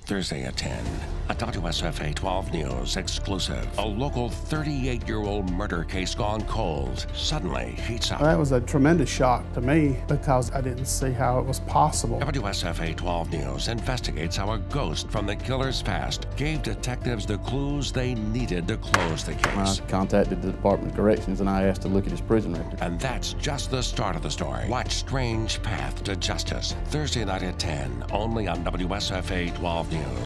Thursday at 10, a WSFA 12 News exclusive. A local 38-year-old murder case gone cold suddenly heats up. That was a tremendous shock to me because I didn't see how it was possible. WSFA 12 News investigates how a ghost from the killer's past gave detectives the clues they needed to close the case. I contacted the Department of Corrections and I asked to look at his prison record. And that's just the start of the story. Watch Strange Path to Justice, Thursday night at 10, only on WSFA 12 News.